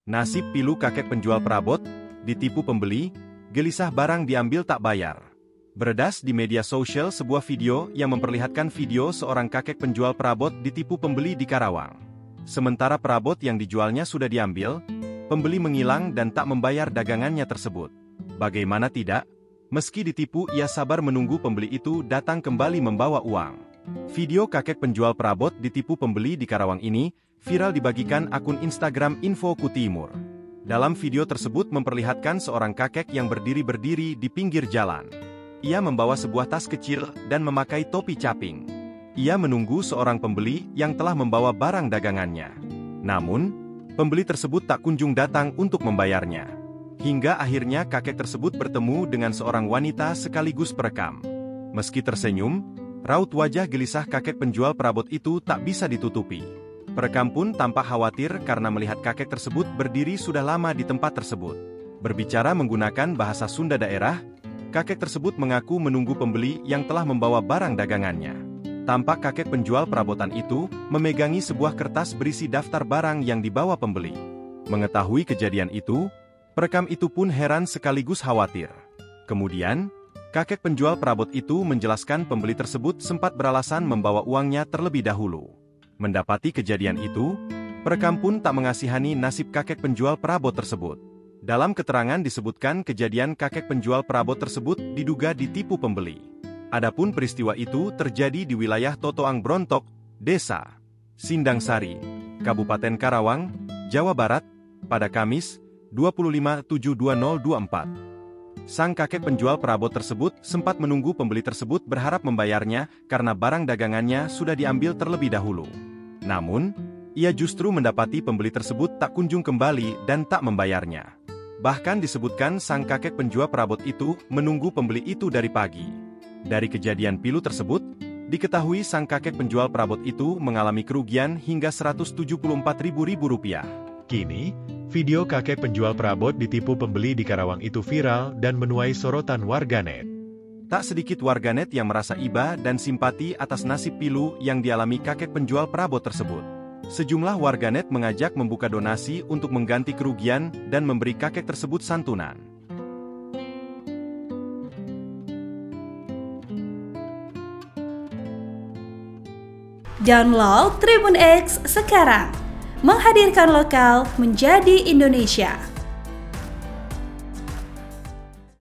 Nasib pilu kakek penjual perabot, ditipu pembeli, gelisah barang diambil tak bayar. Beredas di media sosial sebuah video yang memperlihatkan video seorang kakek penjual perabot ditipu pembeli di Karawang. Sementara perabot yang dijualnya sudah diambil, pembeli menghilang dan tak membayar dagangannya tersebut. Bagaimana tidak? Meski ditipu, ia sabar menunggu pembeli itu datang kembali membawa uang. Video kakek penjual perabot ditipu pembeli di Karawang ini viral dibagikan akun Instagram Info Kutimur. Dalam video tersebut memperlihatkan seorang kakek yang berdiri di pinggir jalan. Ia membawa sebuah tas kecil dan memakai topi caping. Ia menunggu seorang pembeli yang telah membawa barang dagangannya. Namun, pembeli tersebut tak kunjung datang untuk membayarnya. Hingga akhirnya kakek tersebut bertemu dengan seorang wanita sekaligus perekam. Meski tersenyum, raut wajah gelisah kakek penjual perabot itu tak bisa ditutupi. Perekam pun tampak khawatir karena melihat kakek tersebut berdiri sudah lama di tempat tersebut. Berbicara menggunakan bahasa Sunda daerah, kakek tersebut mengaku menunggu pembeli yang telah membawa barang dagangannya. Tampak kakek penjual perabotan itu memegangi sebuah kertas berisi daftar barang yang dibawa pembeli. Mengetahui kejadian itu, perekam itu pun heran sekaligus khawatir. Kemudian, kakek penjual perabot itu menjelaskan pembeli tersebut sempat beralasan membawa uangnya terlebih dahulu. Mendapati kejadian itu, perekam pun tak mengasihani nasib kakek penjual perabot tersebut. Dalam keterangan disebutkan kejadian kakek penjual perabot tersebut diduga ditipu pembeli. Adapun peristiwa itu terjadi di wilayah Totoang Brontok, Desa Sindang-Sari, Kabupaten Karawang, Jawa Barat, pada Kamis, 25/7/2024. Sang kakek penjual perabot tersebut sempat menunggu pembeli tersebut berharap membayarnya karena barang dagangannya sudah diambil terlebih dahulu. Namun, ia justru mendapati pembeli tersebut tak kunjung kembali dan tak membayarnya. Bahkan disebutkan sang kakek penjual perabot itu menunggu pembeli itu dari pagi. Dari kejadian pilu tersebut, diketahui sang kakek penjual perabot itu mengalami kerugian hingga Rp174.000. Kini, video kakek penjual perabot ditipu pembeli di Karawang itu viral dan menuai sorotan warganet. Tak sedikit warganet yang merasa iba dan simpati atas nasib pilu yang dialami kakek penjual perabot tersebut. Sejumlah warganet mengajak membuka donasi untuk mengganti kerugian dan memberi kakek tersebut santunan. Download Tribun X sekarang. Menghadirkan lokal menjadi Indonesia.